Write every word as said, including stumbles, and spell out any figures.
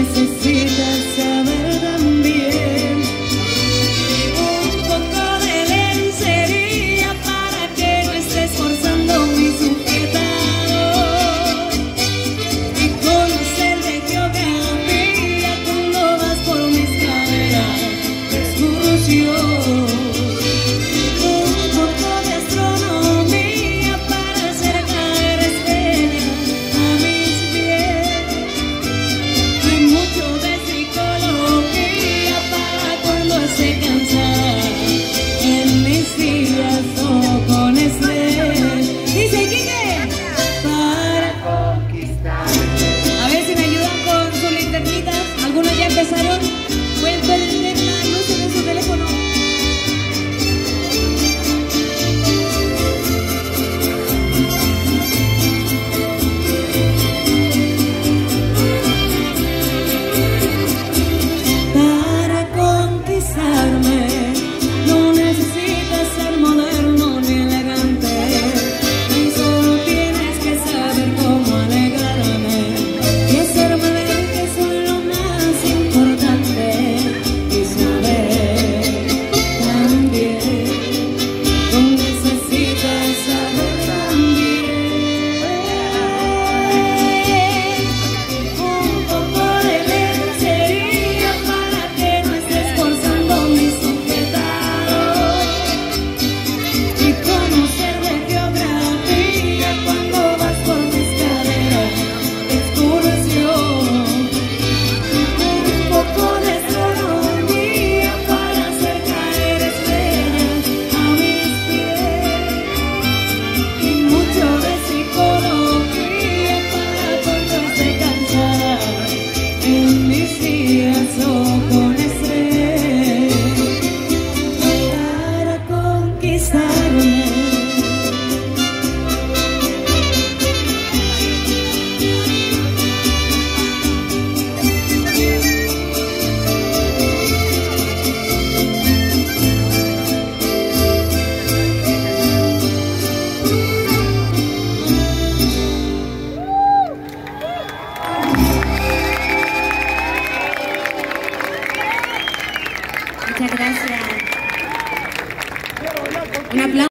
necesitas saber también. Un poco de lencería para que no estés forzando mi sujetador. Y conocer de geografía cuando vas por mis caderas de excursión. ¿Empezaron? Pueden prender las luces de su teléfono. Para conquistarme no necesitas ser moderno ni elegante, tan solo tienes que saber cómo alegrarme y hacerme ver que soy lo más importante, y saber también, tú necesitas saber también. Un poco de lencería para que no estés forzando mi sujetador, y conocer de geografía cuando vas por mis caderas de excursión. Un poco de astronomía para hacer caer estrellas a mis pies, y mucho de psicología para cuando esté cansada en mis días o con estrés. Para conquistarme. Muchas gracias. Un aplauso.